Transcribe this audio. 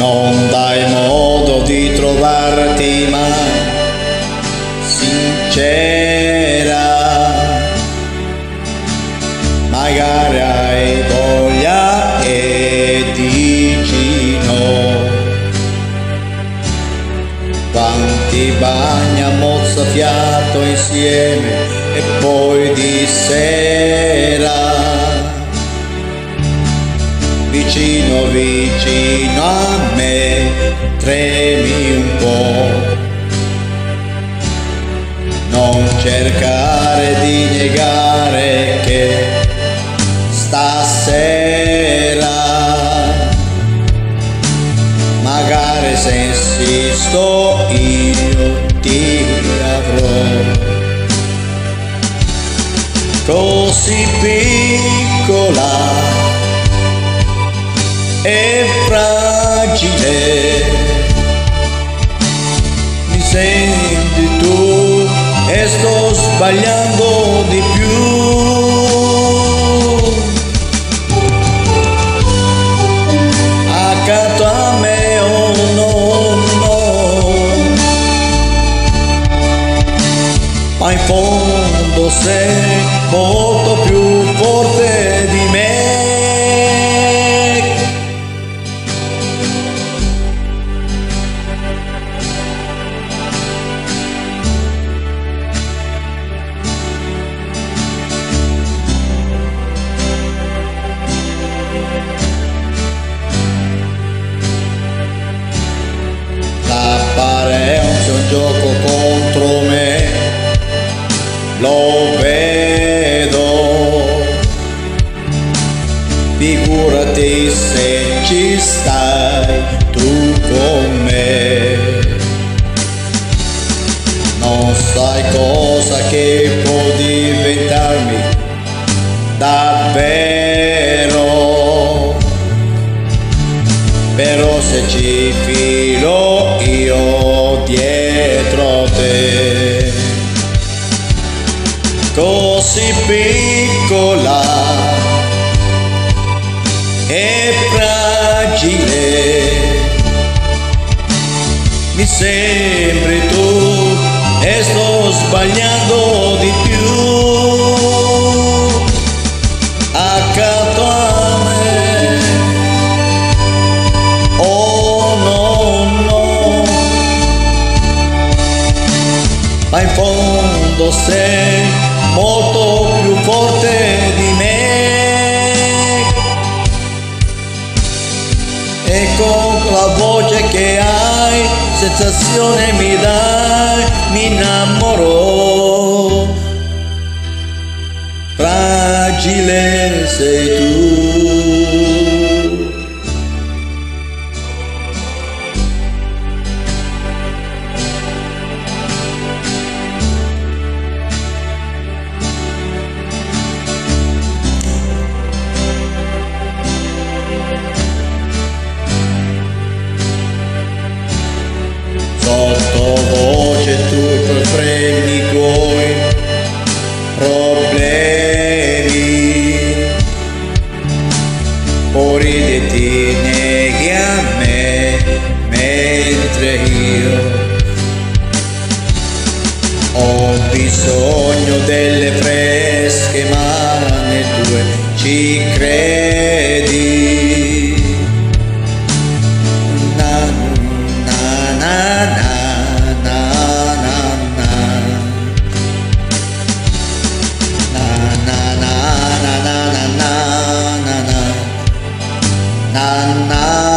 non dai modo di trovarti mai sincera, magari hai voglia e dici no. Quanti bagni a mozzafiato insieme e poi di sera vicino vicino a me tremi un po'. Non cercare di negare che stasera magari se insisto io ti avrò. Così piccola e fragile mi senti tu e sto sbagliando di più. Accanto a me oh no no, ma in fondo sei molto più forte di me. L'apparenza è un gioco contro me, lo vedo, figurati se ci stai tu con me. Non sai cosa che può diventarmi davvero, però se ci filo io dietro te. Così piccola e fragile mi sembri tu e sto sbagliando di più. Accanto a me oh no no, ma in fondo sei molto più forte di me. E con la voce che hai, sensazione mi dai, mi innamoro. Fragile sei tu. Sottovoce tu prendi i tuoi problemi, poi ti neghi a me, mentre io ho bisogno delle fresche mani tue, ci credi? Na